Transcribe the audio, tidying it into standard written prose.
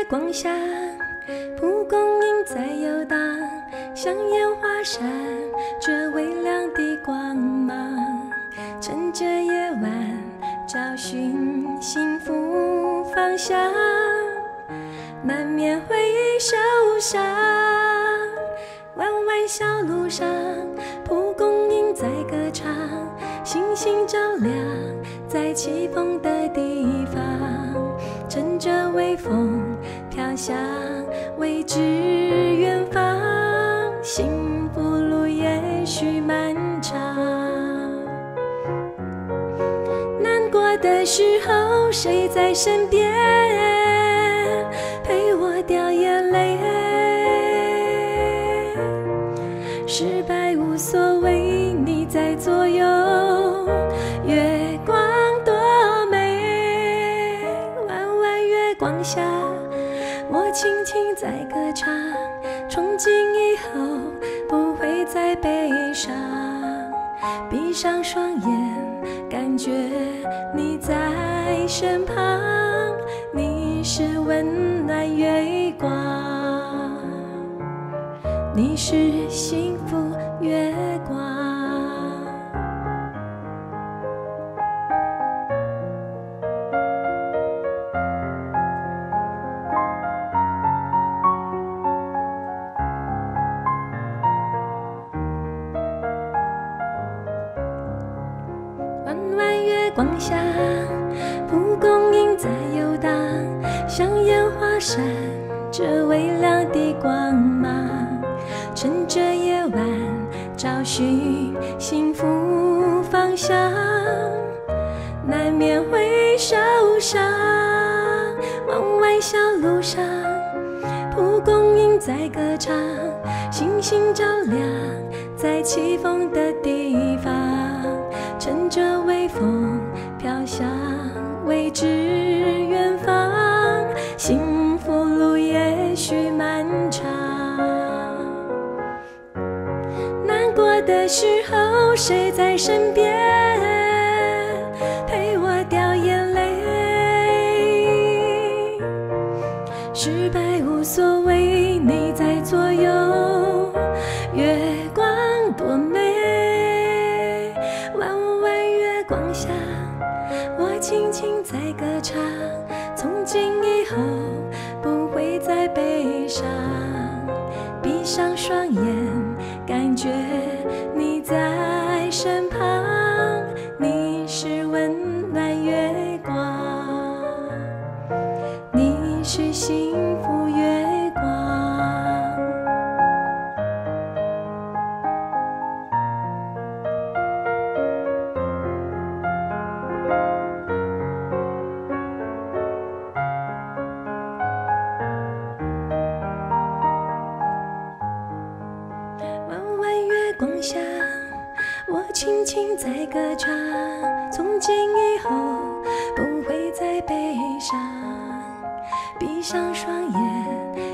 光下，蒲公英在游荡，像烟花闪着微亮的光芒。趁着夜晚找寻幸福方向，难免会受伤。弯弯小路上，蒲公英在歌唱，星星照亮在起风的地方。乘着微风飘向未知远方，幸福路也许漫长。难过的时候，谁在身边陪我掉眼泪？失败无所谓，你在左右，月光多美。弯弯月光下，我轻轻在歌唱，从今以后不会再悲伤。闭上双眼，感觉你在身旁，你是温暖月光，你是幸福月光。弯弯月光下，蒲公英在游荡，像烟花闪着微亮的光芒。趁着夜晚找寻幸福方向，难免会受伤。弯弯小路上，蒲公英在歌唱，星星照亮在起风的地方。乘着微风飘向未知远方，幸福路也许漫长。难过的时候，谁在身边陪我掉眼泪？失败无所谓，你在左右，月光多美。弯弯月光下，我轻轻在歌唱，从今以后不会再悲伤。闭上双眼，感觉你在身旁，你是温暖月光，你是幸福月光。弯弯月光下，我轻轻在歌唱，从今以后不会再悲伤。闭上双眼，